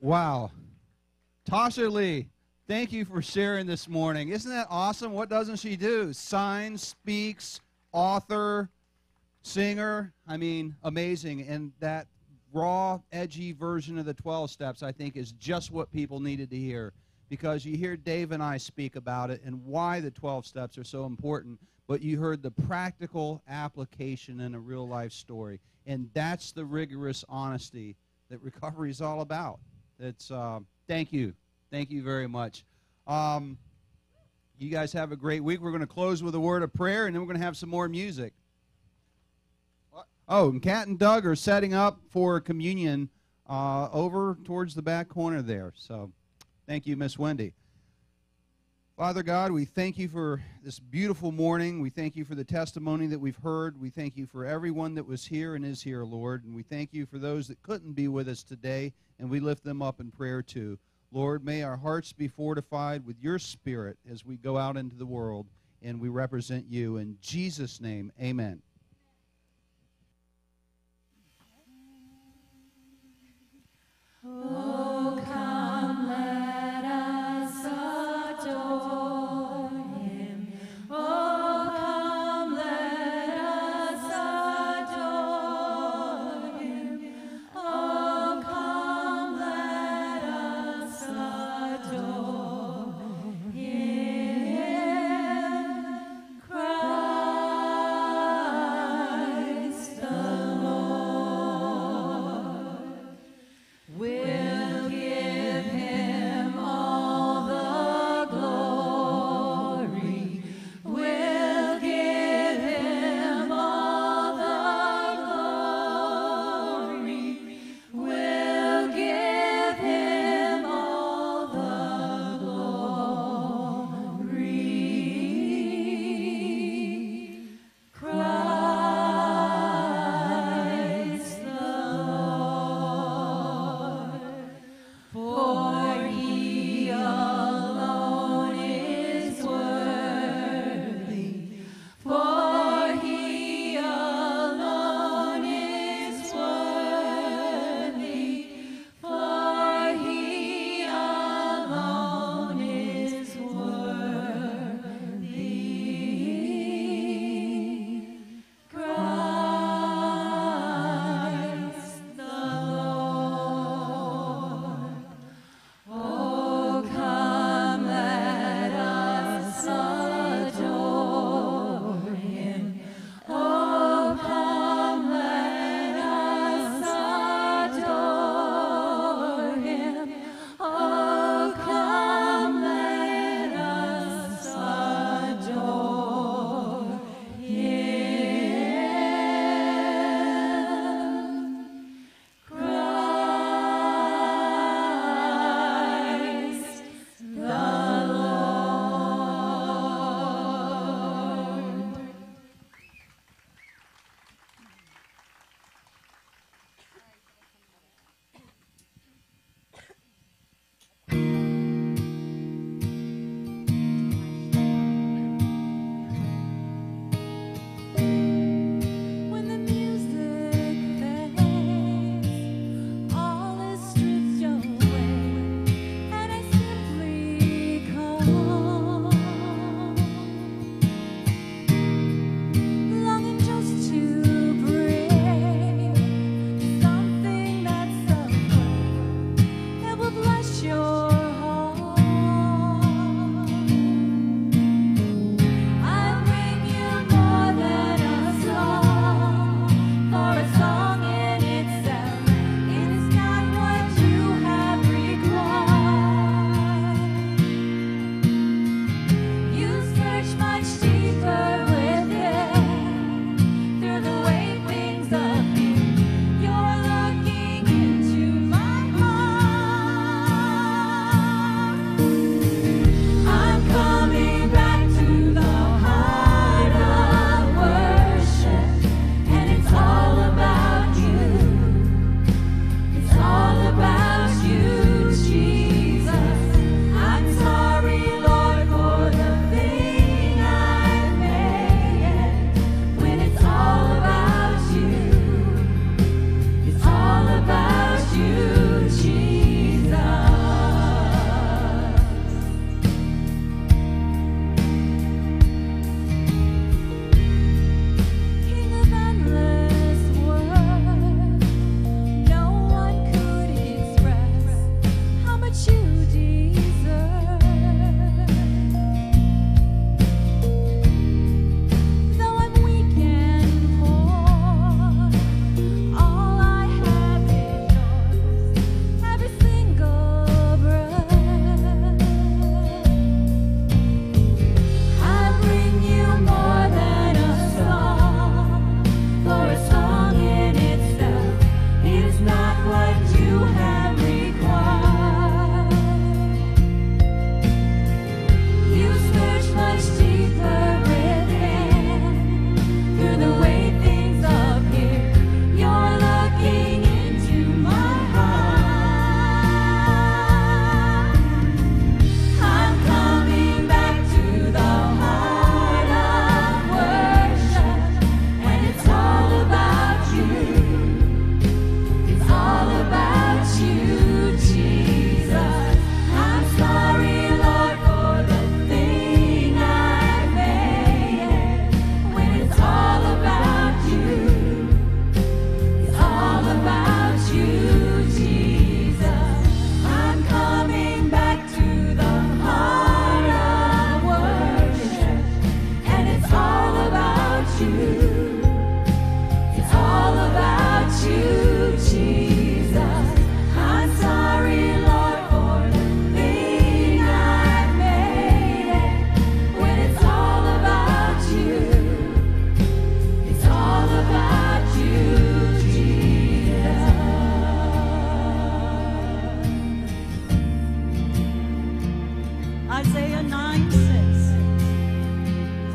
Wow. Tasha Lee, thank you for sharing this morning. Isn't that awesome? What doesn't she do? Signs, speaks, author, singer. I mean, amazing. And that raw, edgy version of the 12 steps, I think, is just what people needed to hear. Because you hear Dave and I speak about it and why the 12 steps are so important, but you heard the practical application in a real-life story. And that's the rigorous honesty that recovery is all about. It's thank you. Thank you very much. You guys have a great week. We're going to close with a word of prayer, and then we're going to have some more music. Oh, and Kat and Doug are setting up for communion over towards the back corner there. So thank you, Miss Wendy. Father God, we thank you for this beautiful morning. We thank you for the testimony that we've heard. We thank you for everyone that was here and is here, Lord. And we thank you for those that couldn't be with us today, and we lift them up in prayer too. Lord, may our hearts be fortified with your Spirit as we go out into the world and we represent you. In Jesus' name, amen. Oh, come, let us adore him. Oh, come, let us adore him. Oh, come, let us adore him. Christ the Lord will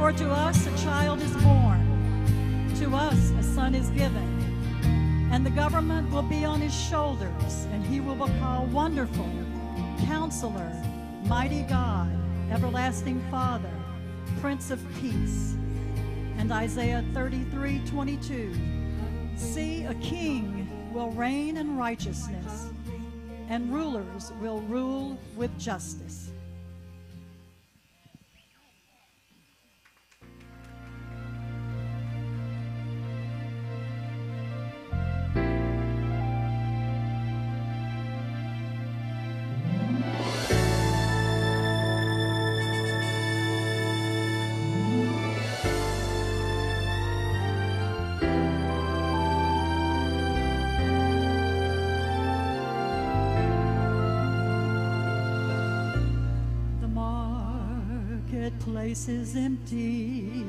For to us a child is born, to us a son is given, and the government will be on his shoulders, and he will be called Wonderful, Counselor, Mighty God, Everlasting Father, Prince of Peace. And Isaiah 33:22, see, a king will reign in righteousness, and rulers will rule with justice. Place is empty,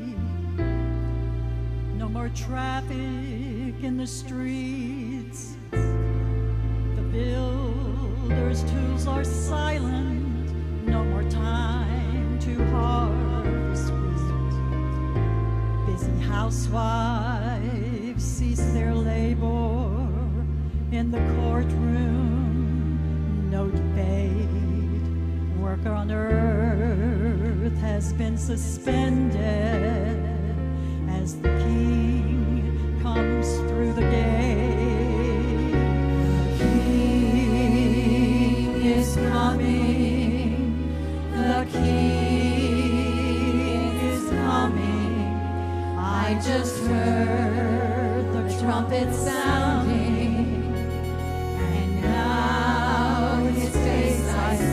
no more traffic in the streets. The builder's tools are silent, no more time to harvest wheat. Busy housewives cease their labor in the courtroom, no debate. Work on earth has been suspended as the King comes through the gate. The King is coming. The King is coming. I just heard the trumpet sounding, and now his face I see.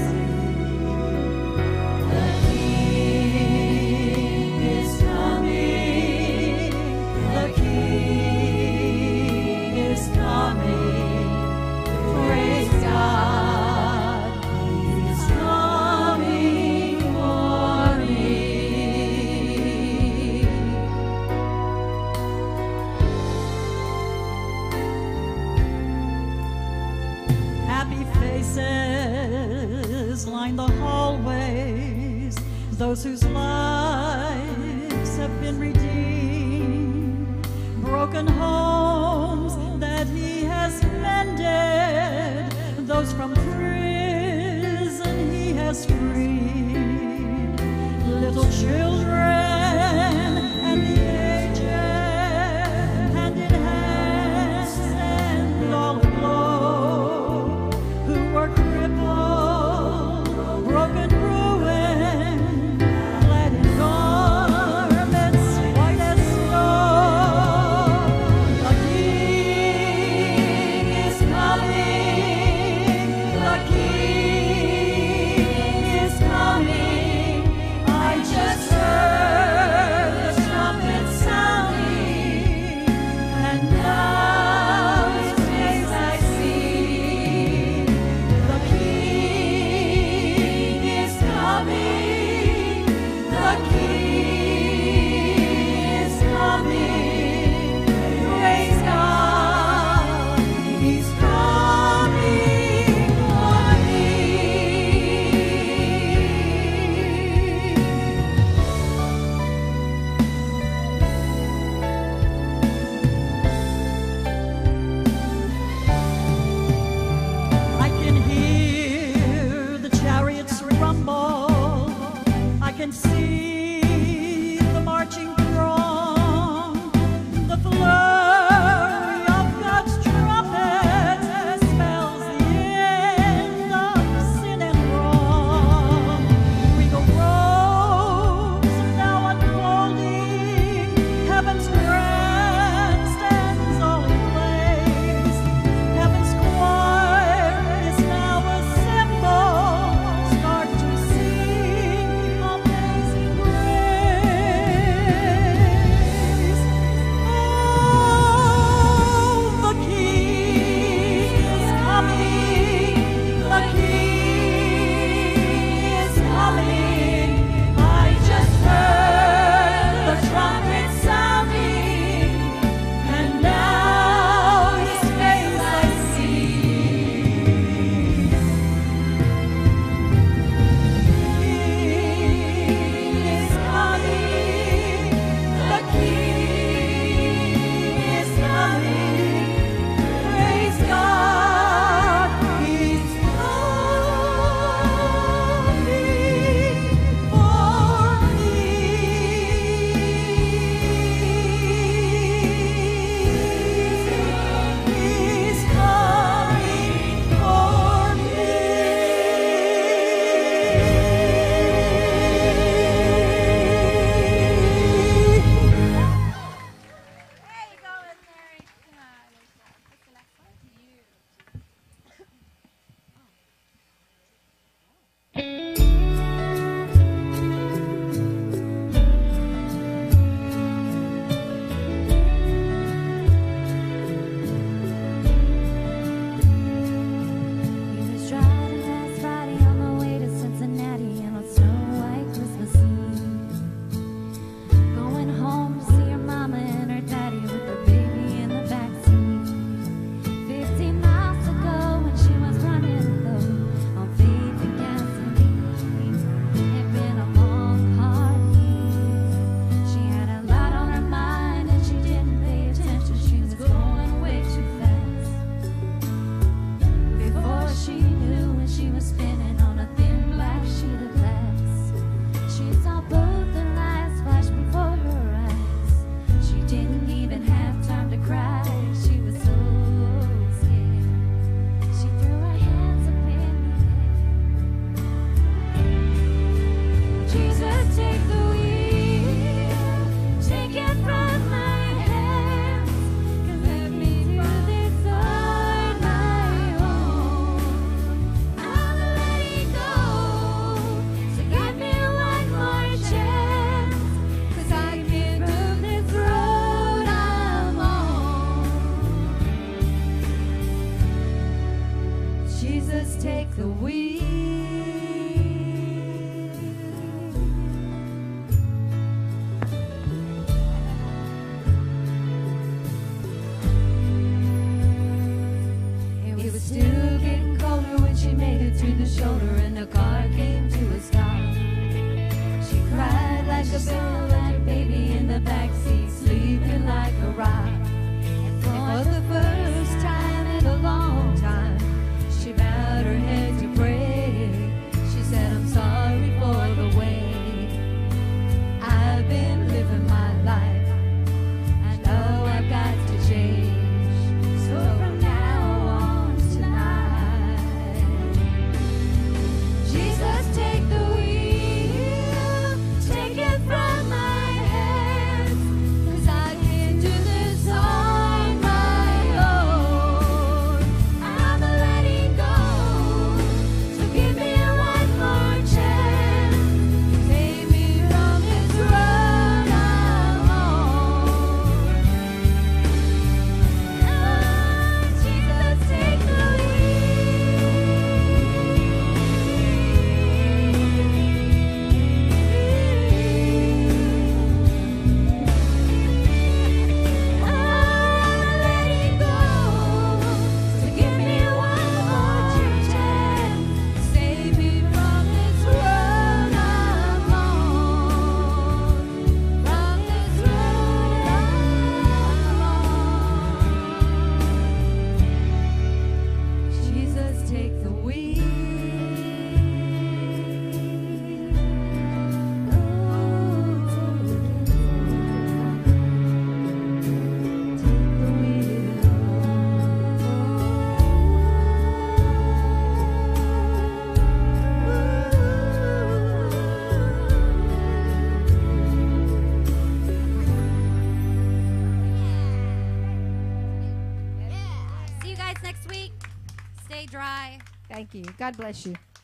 Line the hallways, those whose lives have been redeemed, broken homes that he has mended, those from prison he has freed, little children and the aged, hand in hand stand all aglow, who were crippled, broken, ruined, clad in garments white as snow. The King is coming. The King is coming. I just heard the trumpet sounding, and now his face I see. The King is coming. The King is coming. Praise God. He's coming for me. I can hear the chariots rumble. I can see the marching throng. The flurry of God's trumpet spells the end of sin and wrong. Regal robes are now unfolding. Heaven's grandstands all in place. Heaven's choir is now assembled. Start to sing Amazing Grace. She saw that baby in the backseat sleeping like a rock. And for the first time in a long time, she bowed her head to pray. She said, I'm sorry for the way I've been living my life. I know I've got to change. So from now on tonight, Jesus, take the wheel, take it from my hands, 'cause I can't do this on my own. I'm letting go, so give me one more chance. Save me from this road I'm on. Oh, Jesus, take the I'm letting go, so give me one more chance. Save me from this road I'm on. From this road I'm on. Jesus, take the wheel. See you guys next week. Stay dry. Thank you. God bless you.